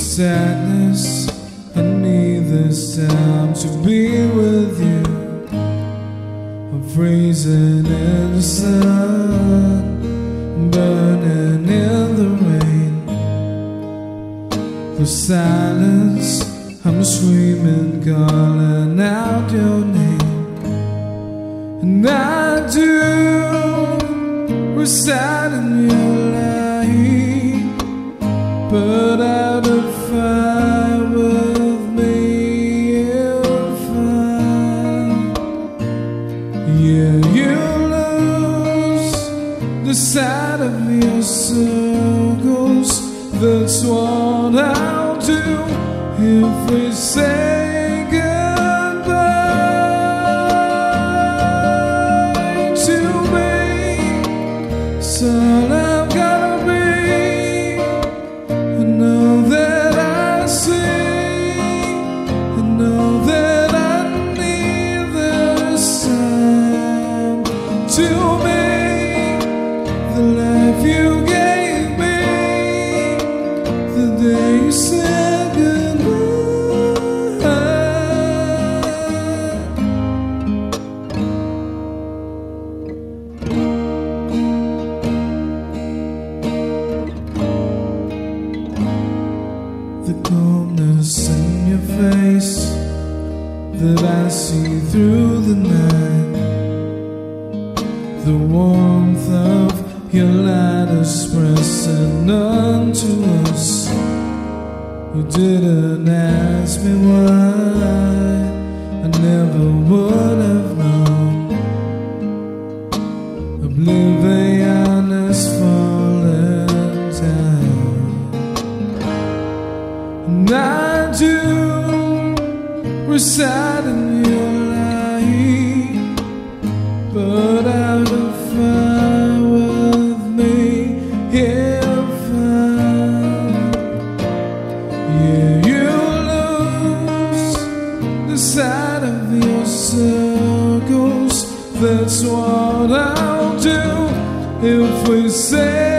sadness, I need this time to be with you. I'm freezing in the sun, burning in the rain. The silence, I'm screaming, calling out your name. And I do reside in your light, but out of fire with me you'll find. Yeah, you lose the sight of your circles. That's what I'll do if we say goodbye to me. So I've gotta be. I know that I see, I know that I need this time to me. The life you gave me, the day you said goodbye. The calmness in your face that I see through the night, the warmth of your light expressing unto us. You didn't ask me why, I never would have known. Oblivion is falling down, and I do reside in your light, but out of fire with me you'll find. Yeah, you lose the sight of your circles. That's what I'll do if we say